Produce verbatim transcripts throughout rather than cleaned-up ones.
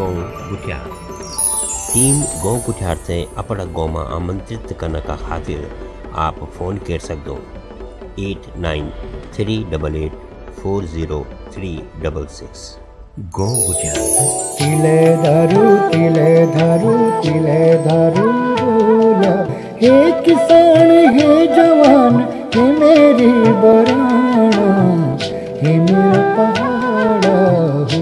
गांव गुठियार टीम गांव गुठियार से अपना गांव में आमंत्रित करने का खातिर आप फोन कर सकते हो eight nine three double eight four zero three double six. गांव गुठियार तिले धरू तिले धरू तिले धरू बोला हे किसान हे जवान हे मेरी बराना हे मेरा पहाड़ा हो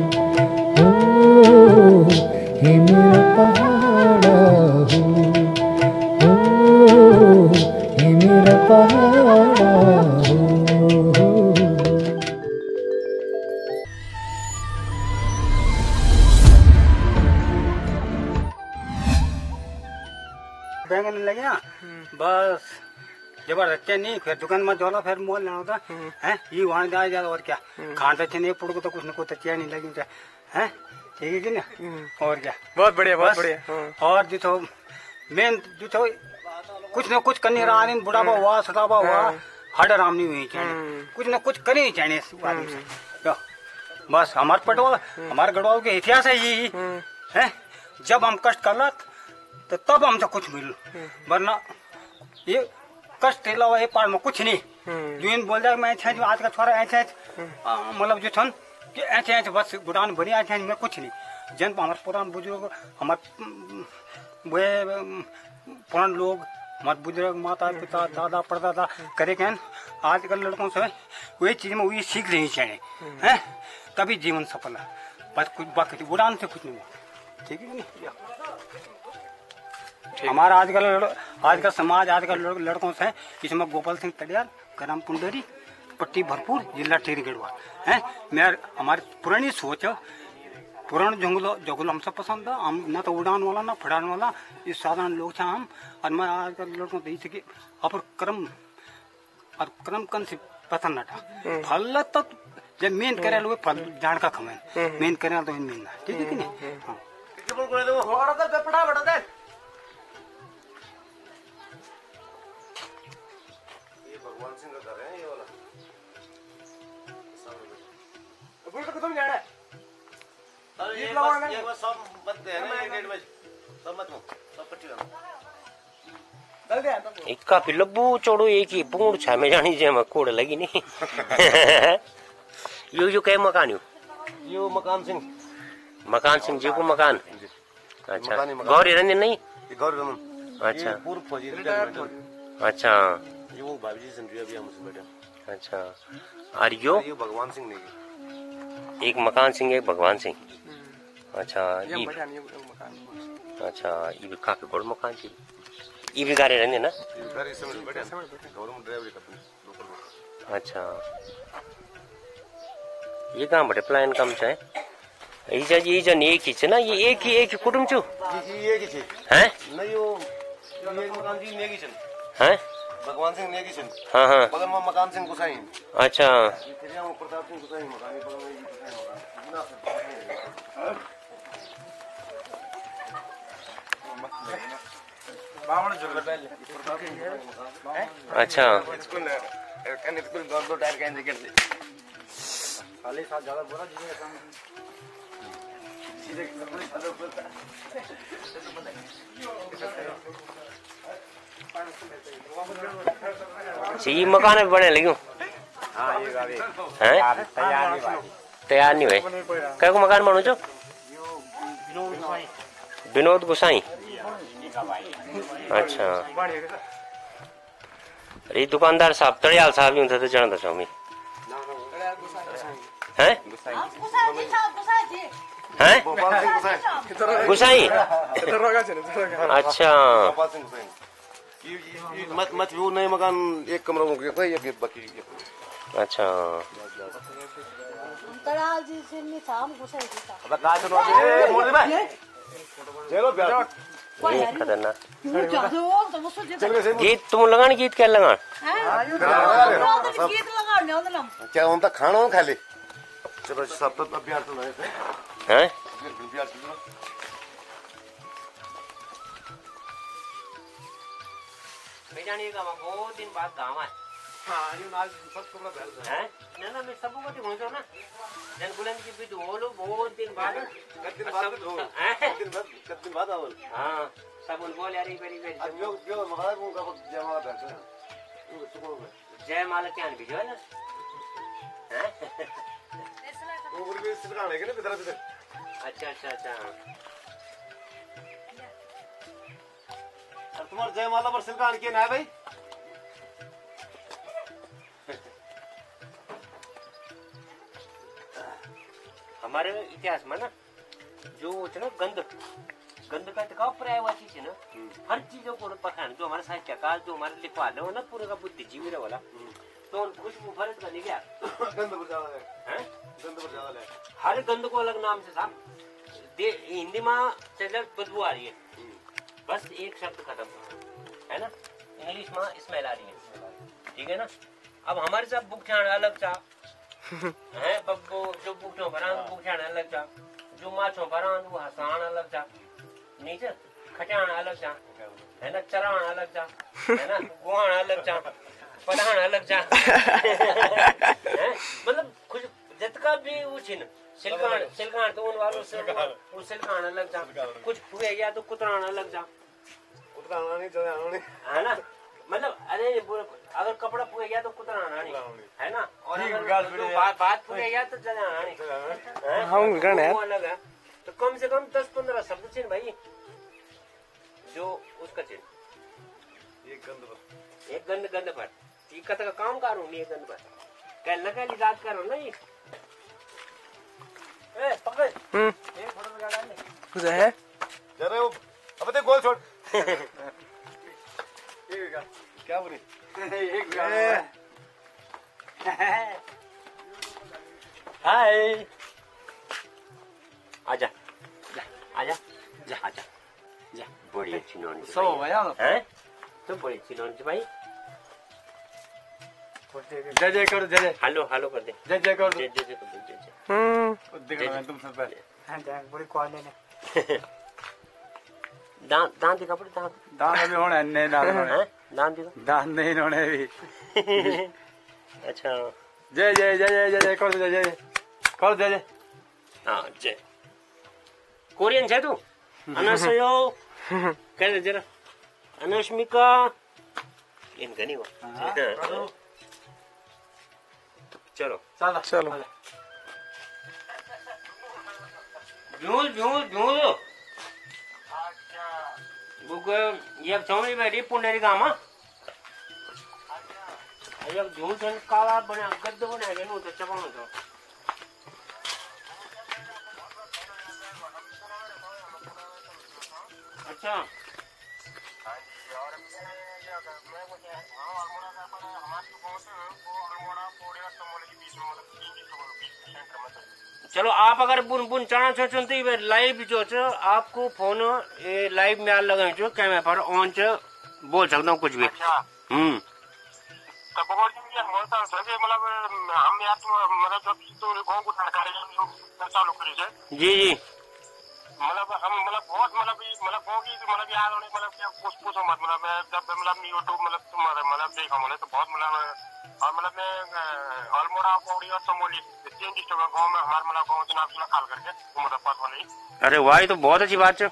हे मेरा पहाड़ा हो हे मेरा पहाड़ा हो। बैंगन लगे ना बस जबरदस्त नहीं फिर दुकान में जोला फिर मोल लेना होता है ये वहाँ जाए ज्यादा और क्या खाना अच्छे नहीं पुड़ को तो कुछ न कुछ अच्छी नहीं लगी है ठीक है कि ना और क्या बहुत बढ़िया बहुत बढ़िया। और जो तो मेन जो तो कुछ न कुछ करने रहा नहीं बुढ़ापा हुआ सतापा हुआ हड आराम नहीं हुई चाहिए कुछ न कुछ करनी ही चाहिए आदमी से बस हमारे पटवाल हमारे गढ़वाल के इतिहास है यही है जब हम कष्ट कर रहा तो तब हमसे कुछ मिल वरना ये कष्ट के अलावा ये पार में कुछ नहीं जो इन बोल जाए मैं ऐसे जो आज का छोरा ऐसे मतलब जो था कि ऐसे ऐसे बस गुडान भरी ऐसे मैं कुछ नहीं जन हमारे पुराने बुजुर्ग हमारे वे पुराने लोग हमारे बुजुर्ग माता पिता दादा परदादा करे कहन आजकल लड़कों से वही चीज में वही सीख लेनी चाहिए है तभी जीवन सफल है बस कुछ बाकी गुडान से कुछ नहीं हुआ ठीक है नहीं हमारा आजकल आजकल समाज आजकल लड़कों से इसमें गोपाल सिंह तड़ियाल ग्राम पुंडरी पट्टी भरपूर जिला टेहरी गढ़वाल है मेरा हमारी पुरानी सोच है पुराने जंगलों जंगल हमसे पसंद है हम ना तो उड़ान वाला ना फड़ाने वाला ये साधारण लोग थे हम और मैं आजकल लड़कों से कि अपर क्रम और क्रम कन से पसंद न था फल तो जब मेन करे लोग फल जान का खमे मेन करे तो मेन ठीक है कि नहीं भगवान सिंह का घर है ये वाला सामने तो तुम जाना है अरे ये बस ये बस सब बंद है ना गेट में सब मत सब पट्टी लगा चल गया एक का लब्बू चोड़ो एक ही पूर्ण छा में जानी जे में कोड़ लगी नहीं यो यो के मकान यो यो मकान सिंह मकान सिंह जी को मकान अच्छा गौरी रंजन नहीं गौरी रंजन अच्छा पूर्व फौजी अच्छा ये वो भाभी जी संजय अभी हमसे बैठे अच्छा और यो ये भगवान सिंह ने एक मकान सिंह एक भगवान सिंह अच्छा ये अच्छा ये भी काफी बड़ा मकान थी ये भी गाड़ी रहने ना गाड़ी से बैठे गवर्नमेंट ड्राइवरी कंपनी अच्छा ये कहाँ बड़े प्लान कम चाहे ये ये जन एक ही ना ये एक ही एक ही कुटुंब चु ये एक ही छे हैं नहीं वो ये मकान जी नेगी छन हैं भगवान सिंह नेगी छन हाँ हाँ बगल में मकान सिंह गुसाई अच्छा फिर यहाँ प्रताप सिंह गुसाई मकान बगल में ये गुसाई होगा बावण जगह पहले अच्छा स्कूल कैन स्कूल दो दो टायर कैन जगह खाली साथ ज्यादा बोला जिसमें काम सीधे ये मकान में बने लगे हाँ ये गाड़ी हैं तैयार नहीं भाई तैयार नहीं हुए क्या को मकान बनो जो विनोद गोसाई अच्छा अरे दुकानदार साहब तड़ियाल साहब ही तो जानता स्वामी हैं हैं गुसाई अच्छा मत मत वो नए मकान एक कमरा हो गया था ये बाकी अच्छा तड़ाल जी से नहीं था हम गुसाई था अब का सुनो मोड़ दे भाई चलो प्यार खतरनाक गीत गीत तुम लगान गीत क्या लगान गीत लगाने होता क्या होता खाना खाली चलो सब तो अभ्यास तो रहे थे हैं अभ्यास मैं जानिएगा बहुत दिन बाद गाँव है हां ये नाल सब कपड़ा भेल हैं ना ना मैं सब को दिखाऊं ना जन बुलन की भी धोलो बहुत दिन बाद कितने दिन बाद धो दिन बाद कितने दिन बाद आवल हां सब उन बोल यार बेरी बेरी अब जो जो मगर को का जमा भेल वो सुबह में जय माला क्या भी जो है ना हैं वो गुरु भी सिलकाने के ना भीतर भीतर अच्छा अच्छा अच्छा अब तुम्हारे जयमाला पर सिलकान किए ना भाई हमारे इतिहास में ना जो ना गंध गंध का इतना पर्याय चीज है ना हर चीजों को पठान जो हमारे साहित्यकार जो हमारे लिखवा लो ना पूरे का बुद्धिजीवी वाला तो उन खुशबू भरत का नहीं क्या गंध पर ज्यादा है हैं गंध पर ज्यादा है हर गंध को अलग नाम से साहब हिंदी में चल बदबू आ रही है बस एक शब्द खत्म है ना इंग्लिश में स्मेल आ रही है ठीक है ना अब हमारे साथ बुक छाण अलग था है बब्बो जो बुक छो भरान बुक छाण अलग था जो माछो भरान वो हसान अलग था नीचे खटाण अलग था है ना चराण अलग था है ना गुहाण अलग था पढ़ाण अलग था मतलब कुछ जितना भी वो छिन सिलकान सिलकान तो उन वालों से वो सिलकान अलग था कुछ हुए गया तो कुतरान अलग था कुतराना नहीं चलाना नहीं है ना मतलब अरे अगर कपड़ा पुए गया तो कुतराना नहीं है ना और अगर बात बात पुए गया तो चलाना नहीं हम गण है अलग है तो कम से कम दस पंद्रह शब्द चिन्ह भाई जो उसका चिन्ह एक गंध पर एक गंध गंध पर ये कत का काम करूँ नहीं एक गंध पर कल न कल याद करो ना ये ए पकड़ हम्म ये फोटो लगा डालने कुछ है जरा वो अब ते गोल छोड़ एक क्या बोले एक हाय आजा आजा जा आजा जा बड़ी अच्छी नॉन सो भैया हैं तो बड़ी अच्छी नॉन भाई जय जय कर जय हेलो हेलो कर दे जय जय कर जय जय जय कर दे जय जय हम्म देख रहा मैं तुम सब पर हां जान बड़ी क्वालिटी ने दांत दांत दिखा पड़े दांत दान अभी होने नहीं दान होने हैं दांत दिखा दान नहीं होने भी अच्छा जय जय जय जय जय कर जय जय कर जय जय हाँ जय कोरियन है तू अनसयो कह दे जरा अनस्मिका इनका नहीं हुआ चलो चलो चलो झूल झूल झूल बुक ये चौड़ी बैठी पुंडेरी गामा ये झूल सन काला बना गद्द बना के नो तो चपानो तो अच्छा चलो आप अगर बुन बुन चढ़ा छो चुनते लाइव जो छ आपको फोन लाइव में लगा जो कैमरे पर ऑन च बोल सकता हूँ कुछ भी हम्म तो बहुत दिन ये होता है जैसे मतलब हम यार तो मतलब जब तो गांव को सरकारी चालू करी है जी जी मतलब हम मतलब बहुत मतलब मतलब गांव की मतलब याद होने मतलब क्या कुछ पूछो मत मतलब जब मतलब यूट्यूब मतलब तुम्हारे मतलब देखा मैंने तो बहुत मतलब और मतलब मैं अल्मोड़ा पौड़ी और समोली तीन डिस्ट्रिक्ट गांव में हमारे मतलब गांव के नाम से खाल करके मतलब बात वाली अरे वाह ये तो बहुत अच्छी बात है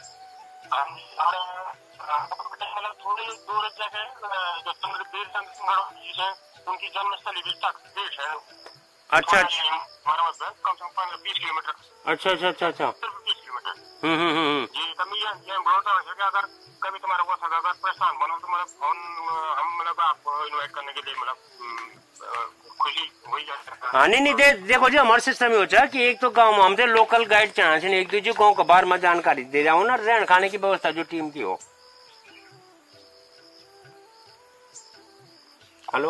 मतलब थोड़ी दूर जगह जो चंद्र बीर चंद्र सिंह rawat जी है उनकी जन्मस्थली भी तक देश है अच्छा अच्छा हमारा कम से कम पंद्रह बीस किलोमीटर अच्छा अच्छा अच्छा अच्छा सिर्फ बीस किलोमीटर हम्म हम्म हम्म जी तब ये ये बोलता है कि अगर कभी तुम्हारा वो था अगर परेशान बनो तो मतलब फोन हम मतलब आपको इनवाइट करने के लिए मतलब खुशी हुई जाती है हाँ नहीं नहीं दे, देखो जी हमारे सिस्टम में होता है कि एक तो गांव में हमसे लोकल गाइड चाहिए एक दूसरे गांव के बारे में जानकारी दे जाओ ना रहने खाने की व्यवस्था जो टीम की हो हेलो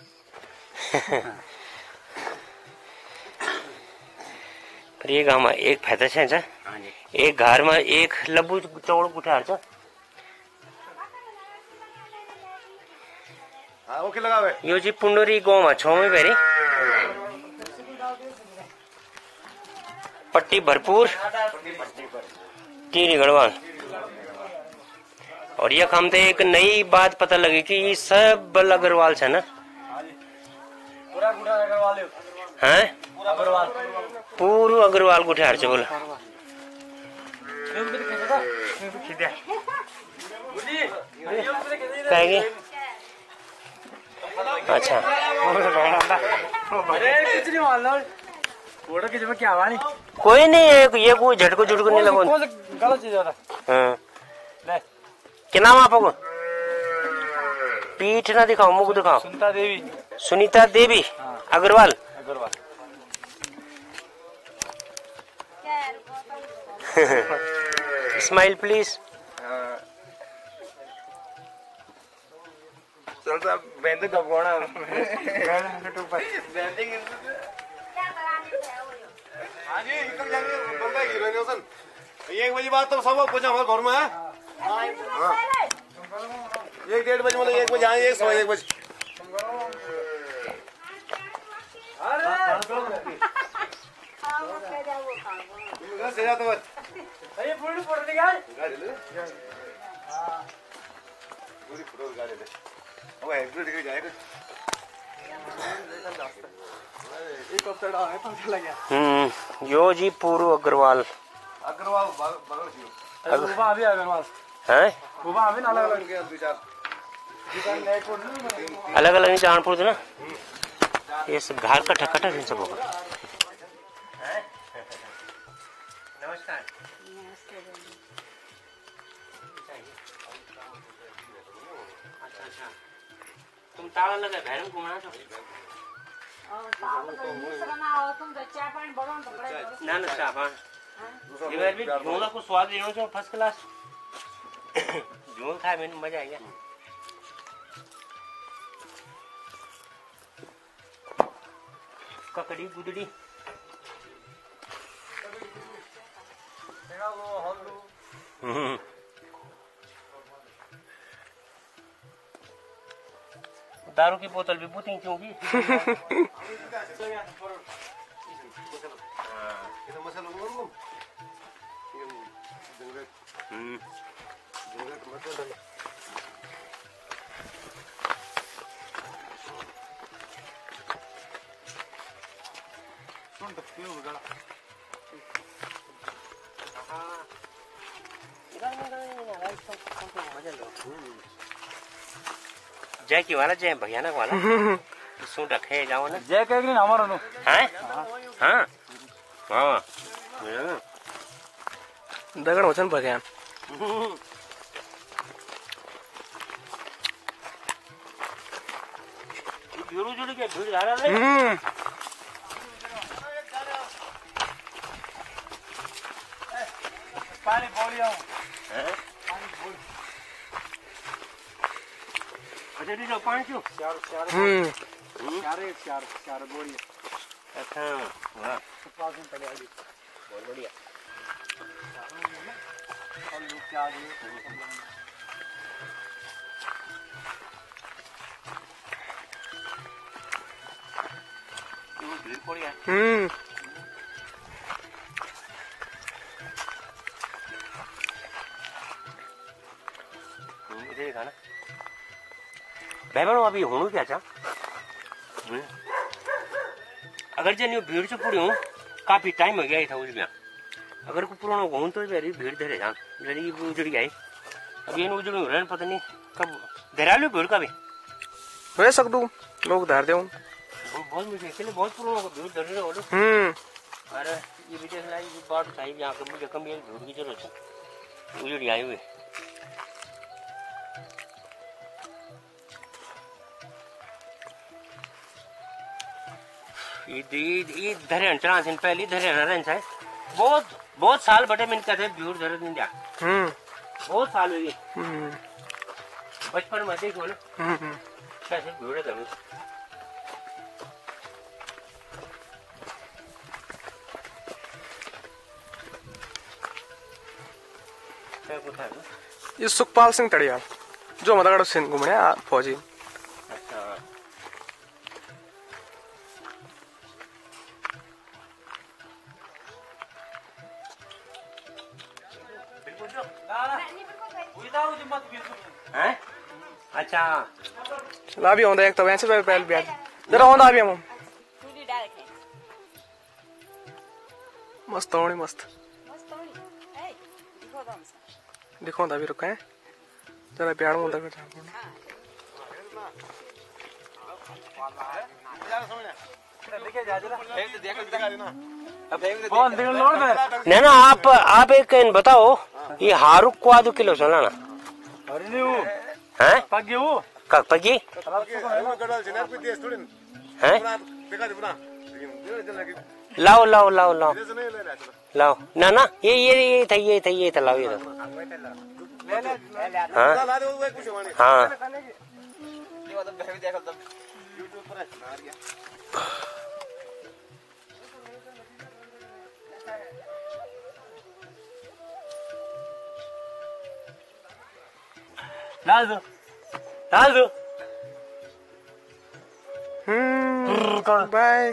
पर ये गांव में एक फायदा है सर एक घर में एक लब्बू चौड़ उठार छ हाँ ओके लगावे यो जी पुंडोरी गांव में छो में बेरी पट्टी भरपूर टेहरी गढ़वाल और ये हम तो एक नई बात पता लगी कि ये सब बल अग्रवाल है ना पूरा पूरा अग्रवाल हैं अग्रवाल पूरू अग्रवाल को ठहर से बोला कहेंगे अच्छा क्या हुआ नहीं कोई नहीं है ये कोई झटको झुटको नहीं लगो गलत चीज होता हाँ क्या नाम आपको पीठ ना दिखाओ मुख दिखाओ सुनीता देवी सुनीता देवी अग्रवाल अग्रवाल स्माइल प्लीज चलता बेंद कब कोना हाँ जी निकल जाएंगे बम्बई हीरोइन हसन एक बजे बाद तो सब पहुंचा हमारे घर में है हाँ एक डेढ़ बजे मतलब एक बजे आए एक सवा एक बजे से जाता बस अरे पूरी फोटो निकाल गाड़ी ले पूरी फोटो गाड़ी ले अब एक दो दिख जाएगा एक हफ्ता है तो चला गया हम्म यो जी पूरू अग्रवाल अग्रवाल बगल जी बुबा अभी अग्रवाल हैं बुबा अभी ना अलग अलग के दो चार अलग अलग चाणपुर थे ना ये सब घर का ठक्कटा इन सब होगा नमस्कार अच्छा अच्छा तुम ताला लगा भैरम घुमाना तो ना ना चापान ये बार भी झोला को स्वाद लेना चाहिए फर्स्ट क्लास झोल खाए मैंने मजा आ गया ककड़ी गुदड़ी दारू की बोतल भी बुती क्योंकि जय की वाला जय भयानक वाला सुन रखे जाओ ना जय कह नहीं हमारा नो हैं हाँ हाँ दगड़ वचन भगयान जुड़ू जुड़ू के भीड़ धारा ले पानी बोली आओ अच्छा दी पानी क्यों चार चार हम्म चार चार चार बोली अच्छा वाह पास में पड़े आगे बहुत बढ़िया और लोग क्या आगे भीड़ बढ़िया हम्म इधर खाना भाई अभी होणु क्या चा अगर जन भीड़ से पूरी हूँ काफी टाइम हो गया था उसमें अगर को पुराना घूम तो भीड़ धरे जान जनी उजड़ी आई अब ये उजड़ी हो रहा पता नहीं कब धरा लो भीड़ का भी हो सकदू लोग धर दे बहुत मुझे इसलिए बहुत पुराना भीड़ धर रहे हो हम्म अरे ये भी देख ये बात चाहिए यहाँ पर मुझे कम भीड़ की जरूरत है उजड़ी आई हुई ये धरे चला दिन पहले धरे रहन है बहुत बहुत साल बटे मैंने कहते भीड़ धरे दिन जा हम्म बहुत साल हुई हम्म बचपन में देखो ना हम्म कैसे भीड़ धरे ये सुखपाल सिंह तड़िया जो मदगढ़ सिंह घूमने फौजी अच्छा हैं अच्छा ला भी होंदा एक तो वैसे पहले भी जरा होंदा भी हम मस्त होनी मस्त दिखो भी रुका है जरा प्यार मुंडा कर ना ना आप आप एक बताओ ये हारुक को आधो किलो चला ना हैं पगी वो कब पगी हैं लाओ लाओ लाओ लाओ लाओ ना ना ये ये ये था ये था ये था लाओ ये था हाँ हाँ डाल दो डाल दो हम्म बाय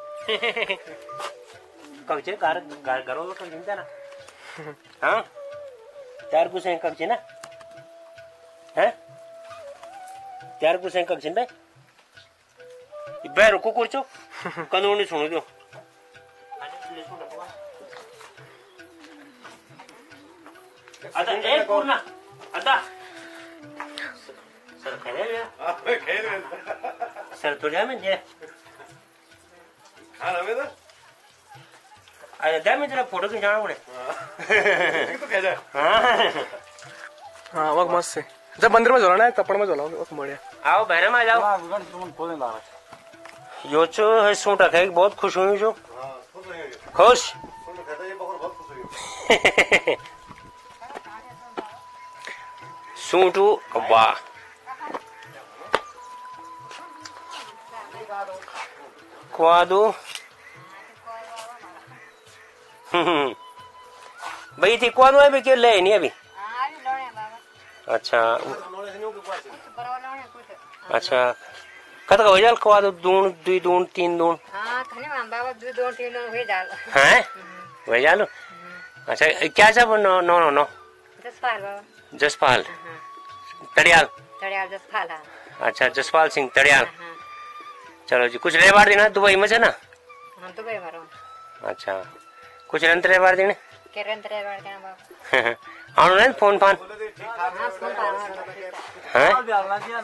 कब चे घर घर घरों में कब चिंता ना हाँ चार कुछ हैं कब चे ना हैं चार कुछ हैं कब चिंता बैर को कुछ कानूनी सुनो दो अदा एक पूर्णा अदा सर खेले भैया सर तो जा में जे खाना में तो अरे दे मैं जरा फोटो खिंचाना पड़े तो कह जा हाँ वक्त मस्त से जब मंदिर में चलाना है कपड़ में चलाओ वक्त बढ़िया आओ बहरे में आ जाओ यो चो है सूट रखे बहुत खुश हुई जो खुश सूटू वाह क्वादो भाई थी क्वादो है भी क्यों ले नहीं अभी अच्छा अच्छा कत का वजल क्वादो दून दुई दून तीन दून हाँ खाने में बाबा दो दो तीन दो हुए डाल हैं वजल अच्छा क्या सब no no no no Jaspal Baba Jaspal Tadiyal Tadiyal Jaspal हाँ अच्छा जसपाल सिंह तड़ियाल चलो जी कुछ रह बार देना दुबई में है ना हम तो गए मारो अच्छा कुछ रंत रह बार देने के रंत रह बार देना बाबा ऑनलाइन फोन फान हाँ फोन पाना हैं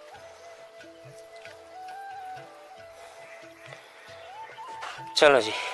चलो जी